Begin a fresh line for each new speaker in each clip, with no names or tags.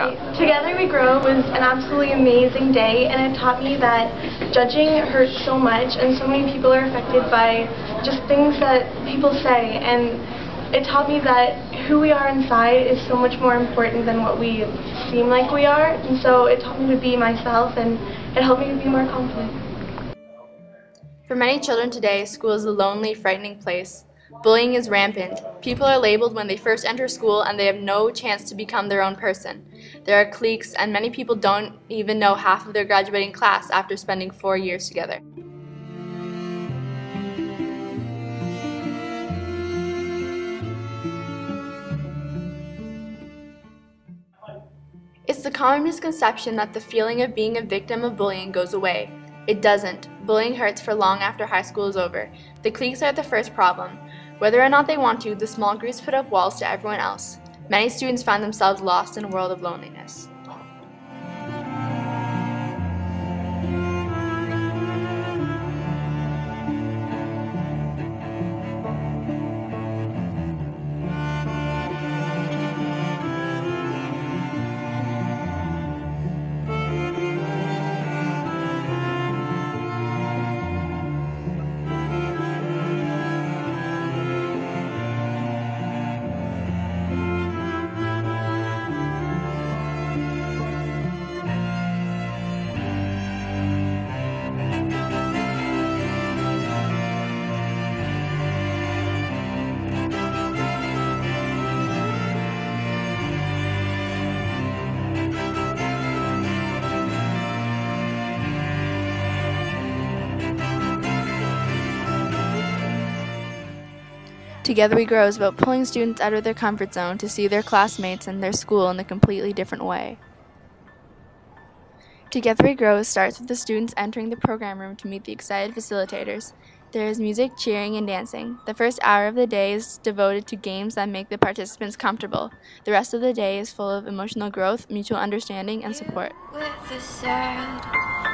go.
Together We Grow was an absolutely amazing day, and it taught me that judging hurts so much, and so many people are affected by just things that people say, and it taught me that who we are inside is so much more important than what we seem like we are, and so it taught me to be myself, and it helped me to be more confident.
For many children today, school is a lonely, frightening place. Bullying is rampant. People are labeled when they first enter school and they have no chance to become their own person. There are cliques, and many people don't even know half of their graduating class after spending 4 years together. It's the common misconception that the feeling of being a victim of bullying goes away. It doesn't. Bullying hurts for long after high school is over. The cliques are the first problem. Whether or not they want to, the small groups put up walls to everyone else. Many students find themselves lost in a world of loneliness. Together We Grow is about pulling students out of their comfort zone to see their classmates and their school in a completely different way. Together We Grow starts with the students entering the program room to meet the excited facilitators. There is music, cheering, and dancing. The first hour of the day is devoted to games that make the participants comfortable. The rest of the day is full of emotional growth, mutual understanding, and support.
With the sad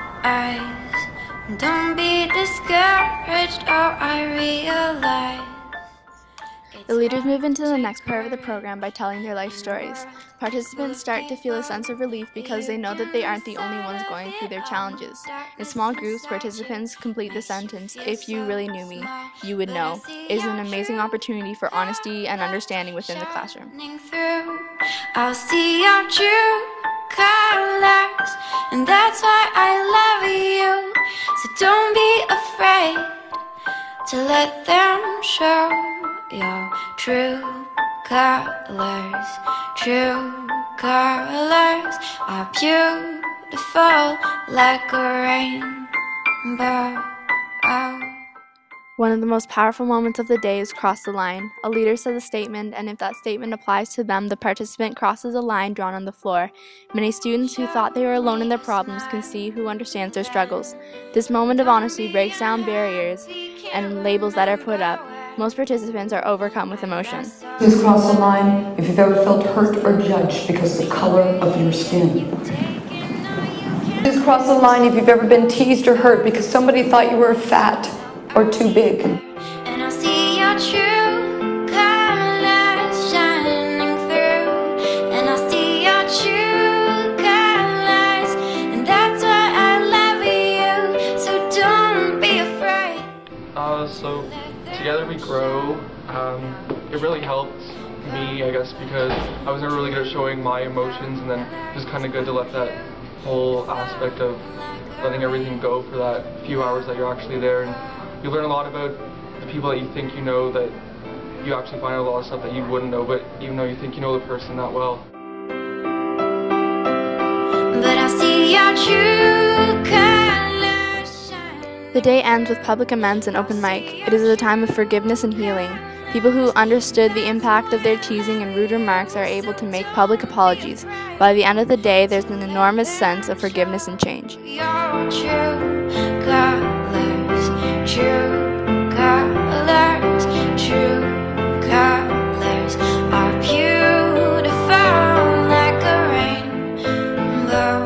eyes, don't be discouraged, oh, I realize.
The leaders move into the next part of the program by telling their life stories. Participants start to feel a sense of relief because they know that they aren't the only ones going through their challenges. In small groups, participants complete the sentence, "If you really knew me, you would know." It is an amazing opportunity for honesty and understanding within the classroom.
I'll see your true colors, and that's why I love you. So don't be afraid to let them show your true colors. True colors are beautiful like a rainbow.
One of the most powerful moments of the day is cross the line. A leader says a statement, and if that statement applies to them, the participant crosses a line drawn on the floor. Many students who thought they were alone in their problems can see who understands their struggles. This moment of honesty breaks down barriers and labels that are put up. Most participants are overcome with emotion.
Please cross the line if you've ever felt hurt or judged because of the color of your skin. Please cross the line if you've ever been teased or hurt because somebody thought you were fat or too big.
And I'll see your true colors shining through. And I'll see your true colors, and that's why I love you. So don't be afraid.
So Together We Grow, it really helped me, I guess, because I was never really good at showing my emotions, and then it was kind of good to let that whole aspect of letting everything go for that few hours that you're actually there. And you learn a lot about the people that you think you know, that you actually find out a lot of stuff that you wouldn't know, but even though you think you know the person that well.
But I see your true colors shine.
The day ends with public amends and open mic. It is a time of forgiveness and healing. People who understood the impact of their teasing and rude remarks are able to make public apologies. By the end of the day, there's an enormous sense of forgiveness and change.
Your true colors, true colors, true colors are beautiful like a rainbow.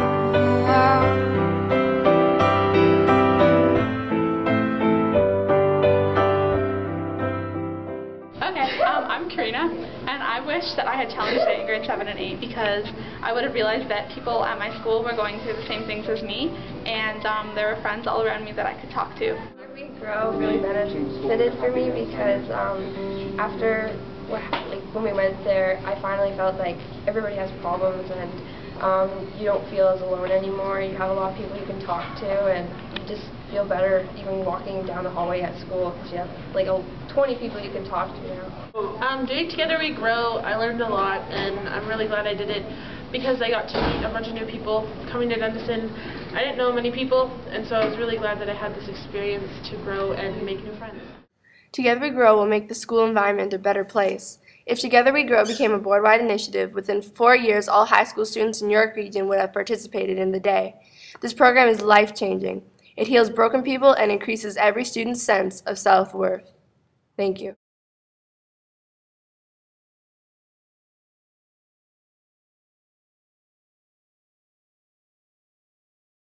Okay, I'm Karina. California, and I wish that I had challenged it in grade 7 and 8 because I would have realized that people at my school were going through the same things as me, and there were friends all around me that I could talk to.
We Grow really benefited for me because after when we went there, I finally felt like everybody has problems and you don't feel as alone anymore. You have a lot of people you can talk to, and you just feel better even walking down the hallway at school because you have like 20 people you can talk to now.
Doing Together We Grow, I learned a lot, and I'm really glad I did it because I got to meet a bunch of new people coming to Denison. I didn't know many people, and so I was really glad that I had this experience to grow and make new friends.
Together We Grow will make the school environment a better place. If Together We Grow became a board-wide initiative, within 4 years all high school students in York Region would have participated in the day. This program is life-changing. It heals broken people and increases every student's sense of self-worth. Thank you.